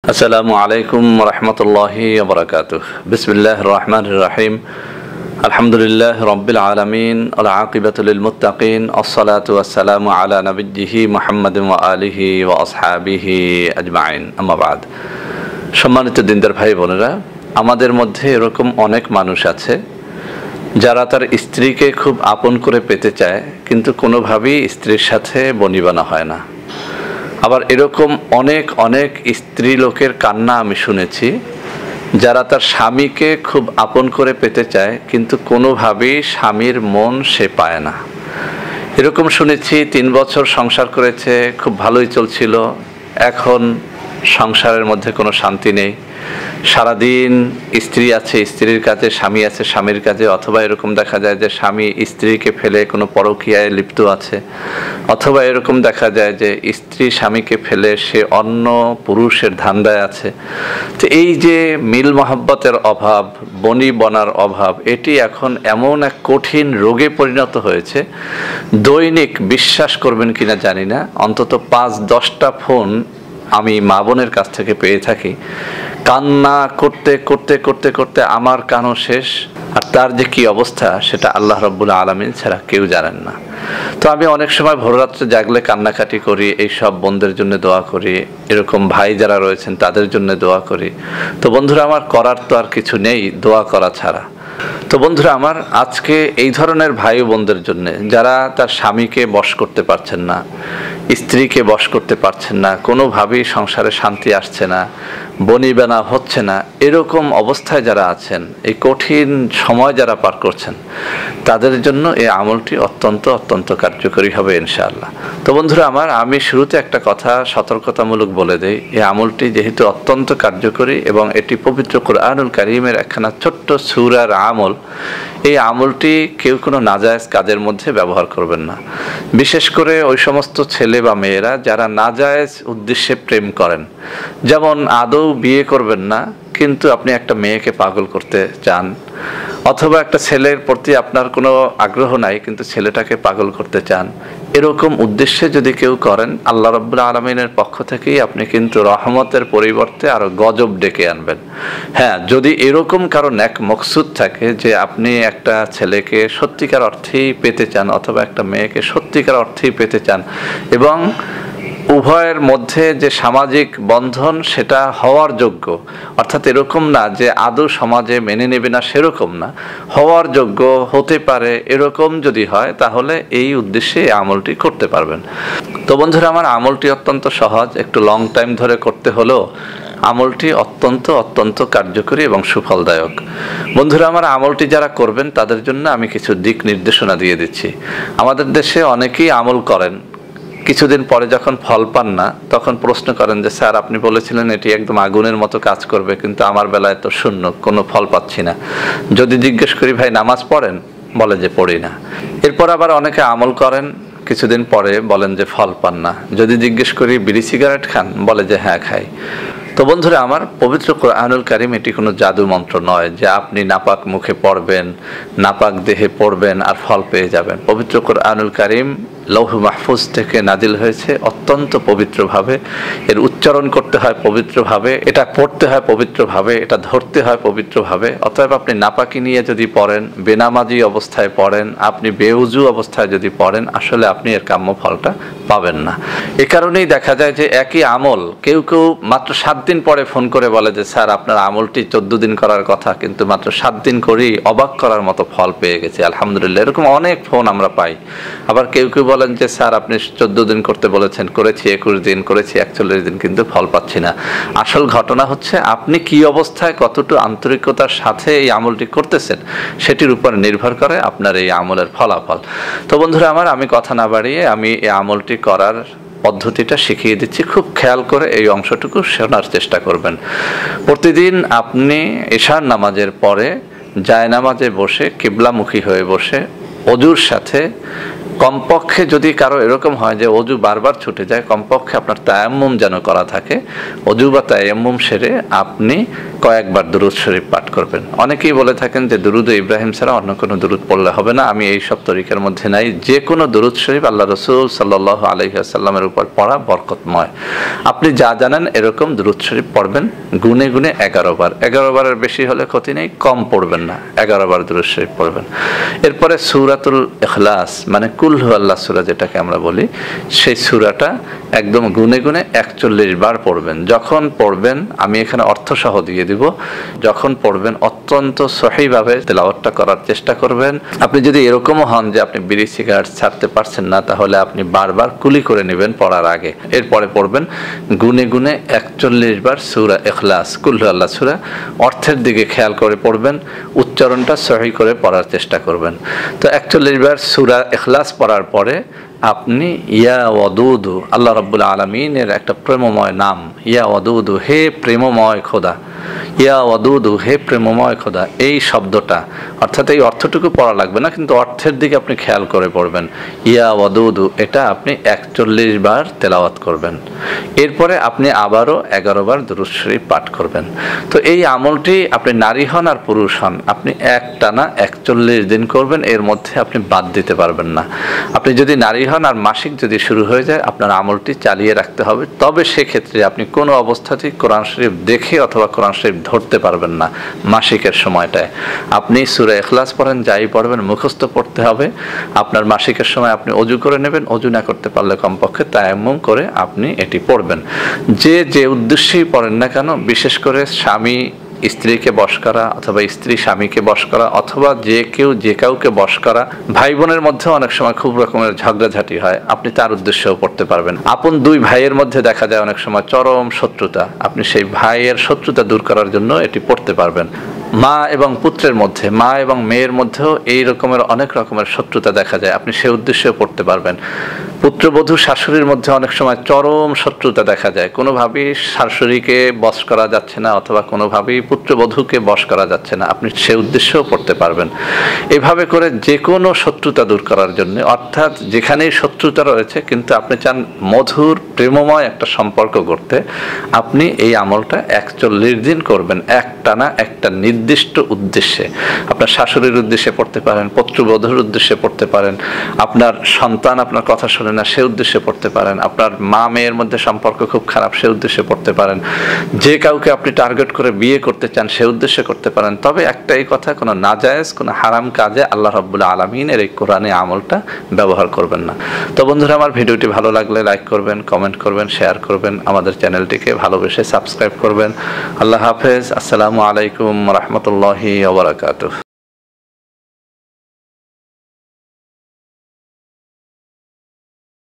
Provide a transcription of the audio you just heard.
আসসালামু আলাইকুম রহমতুল্লাহি ওবরাকাতুহ। বিসমিল্লাহির রহমানির রহিম। আলহামদুলিল্লাহ রাব্বিল আলামিন ওয়াল আকিবাতু লিল মুত্তাকিন আসসালাতু ওয়াসসালামু আলা নবিয়্যিহি মুহাম্মাদিন ওয়া আলিহি ওয়া আসহাবিহি আজমাইন, আম্মা বাদ। সম্মানিত দিনদার ভাই বোনেরা, আমাদের মধ্যে এরকম অনেক মানুষ আছে যারা তার স্ত্রীকে খুব আপন করে পেতে চায়, কিন্তু কোনোভাবেই স্ত্রীর সাথে বনিবনা হয় না। আবার এরকম অনেক অনেক স্ত্রী লোকের কান্না আমি শুনেছি যারা তার স্বামীকে খুব আপন করে পেতে চায়, কিন্তু কোনোভাবেই স্বামীর মন সে পায় না। এরকম শুনেছি 3 বছর সংসার করেছে, খুব ভালোই চলছিল, এখন সংসারের মধ্যে কোনো শান্তি নেই। সারাদিন স্ত্রী আছে স্ত্রীর কাজে, স্বামী আছে স্বামীর কাজে, অথবা এরকম দেখা যায় যে স্বামী স্ত্রীকে ফেলে কোনো পরকীয়ায় লিপ্ত আছে, অথবা এরকম দেখা যায় যে স্ত্রী স্বামীকে ফেলে সে অন্য পুরুষের ধান্দায় আছে। তো এই যে মিল মহব্বতের অভাব, বনিবনার অভাব, এটি এখন এমন এক কঠিন রোগে পরিণত হয়েছে। দৈনিক, বিশ্বাস করবেন কিনা জানি না, অন্তত 5-10টা ফোন আমি মা বোনের কাছ থেকে পেয়ে থাকি। কান্না করতে করতে করতে করতে আমার কানও শেষ। আর তার যে কি অবস্থা সেটা আল্লাহ রাব্বুল আলামিন ছাড়া কেউ জানেন না। তো আমি অনেক সময় ভোররাত্রে জাগলে কান্নাকাটি করি, এই সব বোনদের জন্য দোয়া করি, এরকম ভাই যারা রয়েছেন তাদের জন্য দোয়া করি। তো বন্ধুরা আমার, করার তো আর কিছু নেই দোয়া করা ছাড়া। তো বন্ধুরা আমার, আজকে এই ধরনের ভাই বোনদের জন্য যারা তার স্বামীকে বশ করতে পারছেন না, স্ত্রীকে বশ করতে পারছেন না, কোনোভাবেই সংসারে শান্তি আসছে না, বনিবনা হচ্ছে না, এরকম অবস্থায় যারা আছেন, এই কঠিন সময় যারা পার করছেন, তাদের জন্য এই আমলটি অত্যন্ত অত্যন্ত কার্যকরী হবে ইনশাআল্লাহ। তো বন্ধুরা আমার, আমি শুরুতে একটা কথা সতর্কতামূলক বলে দেই। এই আমলটি যেহেতু অত্যন্ত কার্যকরী এবং এটি পবিত্র কুরআনুল কারীমের একখানা ছোট্ট সূরার আমল, এই আমলটি কেউ কোনো নাজায়েজ কাজের মধ্যে ব্যবহার করবেন না। বিশেষ করে ওই সমস্ত ছেলে বা মেয়েরা যারা নাজায়েজ উদ্দেশ্যে প্রেম করেন, যেমন আদৌ বিয়ে করবেন না কিন্তু আপনি একটা মেয়েকে পাগল করতে চান, অথবা একটা ছেলের প্রতি আপনার কোনো আগ্রহ নাই কিন্তু ছেলেটাকে পাগল করতে চান, এরকম উদ্দেশ্যে যদি কেউ করেন, আল্লাহ রাব্বুল আলামিনের পক্ষ থেকেই আপনি কিন্তু রহমতের পরিবর্তে আরো গজব ডেকে আনবেন। হ্যাঁ, যদি এরকম কারো নেক মকসুদ থাকে যে আপনি একটা ছেলেকে সত্যিকার অর্থেই পেতে চান, অথবা একটা মেয়েকে সত্যিকার অর্থেই পেতে চান, এবং উভয়ের মধ্যে যে সামাজিক বন্ধন সেটা হওয়ার যোগ্য, অর্থাৎ এরকম না যে আদৌ সমাজে মেনে নেবে না, সেরকম না, হওয়ার যোগ্য হতে পারে, এরকম যদি হয় তাহলে এই উদ্দেশ্যে এই আমলটি করতে পারবেন। তো বন্ধুরা আমার, আমলটি অত্যন্ত সহজ, একটু লং টাইম ধরে করতে হলেও আমলটি অত্যন্ত অত্যন্ত কার্যকরী এবং সুফলদায়ক। বন্ধুরা আমার, আমলটি যারা করবেন তাদের জন্য আমি কিছু দিক নির্দেশনা দিয়ে দিচ্ছি। আমাদের দেশে অনেকেই আমল করেন, কিছুদিন পরে যখন ফল পান না তখন প্রশ্ন করেন যে স্যার, আপনি বলেছিলেন এটি একদম আগুনের মতো কাজ করবে, কিন্তু আমার বেলায় তো শূন্য, কোনো ফল পাচ্ছি না। যদি জিজ্ঞেস করি ভাই নামাজ পড়েন, বলে যে পড়ি না। এরপর আবার অনেকে আমল করেন, কিছুদিন পরে বলেন যে ফল পান না। যদি জিজ্ঞেস করি বিড়ি সিগারেট খান, বলে যে হ্যাঁ খাই। তো বন্ধুরা আমার, পবিত্র কুরআনুল কারীম এটি কোনো জাদু মন্ত্র নয় যে আপনি নাপাক মুখে পড়বেন, নাপাক দেহে পড়বেন আর ফল পেয়ে যাবেন। পবিত্র কুরআনুল কারীম লৌহ মাহফুজ থেকে নাজিল হয়েছে অত্যন্ত পবিত্রভাবে, এর উচ্চারণ করতে হয় পবিত্রভাবে, এটা পড়তে হয় পবিত্রভাবে, এটা ধরতে হয় পবিত্রভাবে। অতএব আপনি নাপাকি নিয়ে যদি পড়েন, বেনামাজি অবস্থায় পড়েন, আপনি বেউজু অবস্থায় যদি পড়েন, আসলে আপনি এর কাম্য ফলটা পাবেন না। এ কারণেই দেখা যায় যে একই আমল কেউ কেউ মাত্র 7 দিন পরে ফোন করে বলে যে স্যার, আপনার আমলটি 14 দিন করার কথা, কিন্তু মাত্র 7 দিন করেই অবাক করার মতো ফল পেয়ে গেছে, আলহামদুলিল্লাহ। এরকম অনেক ফোন আমরা পাই। আবার কেউ কেউ বলেন যে স্যার, আপনি 14 দিন করতে বলেছেন, করেছি 21 দিন, করেছি 41 দিন, কিন্তু ফল পাচ্ছি না। আসল ঘটনা হচ্ছে আপনি কি অবস্থায়, কতটুকু আন্তরিকতার সাথে এই আমলটি করতেছেন, সেটির উপর নির্ভর করে আপনার এই আমলের ফলাফল। তো বন্ধুরা আমার, আমি কথা না বাড়িয়ে আমি এই আমলটি করার পদ্ধতিটা শিখিয়ে দিচ্ছি, খুব খেয়াল করে এই অংশটুকু শোনার চেষ্টা করবেন। প্রতিদিন আপনি এশার নামাজের পরে জায়নামাজে বসে, কিবলামুখী হয়ে বসে, ওযুর সাথে কমপক্ষে যদি কারো এরকম হয় যে অজু বারবার ছুটে যায়, কমপক্ষে আপনার তায়াম্মুম যেন করা থাকে। অজু বা তায়াম্মুম সেরে আপনি কয়েকবার দুরূদ শরীফ পাঠ করবেন। অনেকেই বলে থাকেন যে দুরূদ ইব্রাহিম ছাড়া অন্য কোনো দুরূদ পড়লে হবে না। আমি এই সব তরিকার মধ্যে নাই। যে কোনো দুরূদ শরীফ আল্লাহ রাসূল সাল্লাল্লাহু আলাইহি ওয়াসাল্লামের উপর পড়া বরকতময়। আপনি যা জানেন এরকম দুরূদ শরীফ পড়বেন গুনে গুনে 11 বার। 11 বারের বেশি হলে ক্ষতি নেই, কম পড়বেন না, 11 বার দুরূদ শরীফ পড়বেন। এরপরে সূরাতুল ইখলাস মানে কুল হুয়াল্লাহ সূরা যেটাকে আমরা বলি, সেই সূরাটা একদম গুনে গুনে 41 বার পড়বেন। যখন পড়বেন, আমি এখানে অর্থ সহ দিয়ে দিব, যখন পড়বেন অত্যন্ত সহিভাবে তেলাওয়াতটা করার চেষ্টা করবেন। আপনি যদি এরকমও হন যে আপনি বিড়ি সিগারেট ছাড়তে পারছেন না, তাহলে আপনি বারবার কুলি করে নেবেন পড়ার আগে। এরপরে পড়বেন গুনে গুনে 41 বার সূরা ইখলাস কুল হুয়াল্লাহ সূরা। অর্থের দিকে খেয়াল করে পড়বেন, উচ্চারণটা সহি করে পড়ার চেষ্টা করবেন। তো 41 বার সূরা ইখলাস পড়ার পরে আপনি ইয়া ওয়াদুদু, আল্লাহ রাব্বুল আলামিনের একটা প্রেমময় নাম, ইয়া ওয়াদুদু, হে প্রেমময় খোদা, ইয়া ওয়াদুদু, হে প্রেমময় খোদা, এই শব্দটা, অর্থাৎ এই অর্থটুকু পড়া লাগবে না, কিন্তু অর্থের দিকে আপনি খেয়াল করে পড়বেন। ইয়া ওয়াদুদু এটা আপনি 41 বার তেলাওয়াত করবেন। এরপরে আপনি আবারও 11 বার দুরূদ শরীফ পাঠ করবেন। তো এই আমলটি আপনি নারী হন আর পুরুষ হন, আপনি একটানা 41 দিন করবেন, এর মধ্যে আপনি বাদ দিতে পারবেন না। আপনি যদি নারী হন আর মাসিক যদি শুরু হয়ে যায়, আপনার আমলটি চালিয়ে রাখতে হবে। তবে সেক্ষেত্রে আপনি কোনো অবস্থাতেই কোরআন শরীফ দেখে অথবা কোরআন শরীফ ধরতে পারবেন না মাসিকের সময়টায়। আপনি সূরা ইখলাস পড়েন, যাই পড়বেন মুখস্থ পড়তে হবে। আপনার মাসিকের সময় আপনি অজু করে নেবেন, অজু না করতে পারলে কমপক্ষে তায়াম্মুম করে আপনি এটি পড়বেন। যে উদ্দেশ্যেই পড়েন না কেন, বিশেষ করে স্বামী স্ত্রীকে বশ করা অথবা স্ত্রী স্বামীকে বশ করা অথবা যে কেউ যে কাউকে বশ করা, ভাই বোনের মধ্যে অনেক সময় খুব রকমের ঝগড়াঝাটি হয়, আপনি তার উদ্দেশ্যেও পড়তে পারবেন। আপন দুই ভাইয়ের মধ্যে দেখা যায় অনেক সময় চরম শত্রুতা, আপনি সেই ভাইয়ের শত্রুতা দূর করার জন্য এটি পড়তে পারবেন। মা এবং পুত্রের মধ্যে, মা এবং মেয়ের মধ্যেও এই রকমের অনেক রকমের শত্রুতা দেখা যায়, আপনি সেই উদ্দেশ্যেও পড়তে পারবেন। পুত্রবধূ শাশুড়ির মধ্যে অনেক সময় চরম শত্রুতা দেখা যায়, কোনোভাবেই শাশুড়িকে বশ করা যাচ্ছে না অথবা কোনোভাবেই পুত্রবধূকে বশ করা যাচ্ছে না, আপনি সে উদ্দেশ্যেও পড়তে পারবেন। এভাবে করে যে কোনো শত্রুতা দূর করার জন্য, অর্থাৎ যেখানেই শত্রুতা রয়েছে কিন্তু আপনি চান মধুর প্রেমময় একটা সম্পর্ক করতে, আপনি এই আমলটা 41 দিন করবেন একটানা একটা নির্দিষ্ট উদ্দেশ্যে। আপনার শাশুড়ির উদ্দেশ্যে পড়তে পারেন, পুত্রবধূর উদ্দেশ্যে পড়তে পারেন, আপনার সন্তান আপনার কথা শোনে না সে উদ্দেশ্যে পড়তে পারেন, আপনার মা মেয়ের মধ্যে সম্পর্ক খুব খারাপ সে উদ্দেশ্যে পড়তে পারেন, যে কাউকে আপনি টার্গেট করে বিয়ে করতে চান সে উদ্দেশ্যে করতে পারেন। তবে একটাই কথা, কোনো নাজায়েজ কোনো হারাম কাজে আল্লাহ রাব্বুল আলামিনের এই কোরআনে আমলটা ব্যবহার করবেন না। তো বন্ধুরা, আমার ভিডিওটি ভালো লাগলে লাইক করবেন, কমেন্ট করবেন, শেয়ার করবেন, আমাদের চ্যানেলটিকে ভালোবেসে সাবস্ক্রাইব করবেন। আল্লাহ হাফেজ। আসসালামু আলাইকুম রহমতুল্লাহি ওয়া বারাকাতুহু।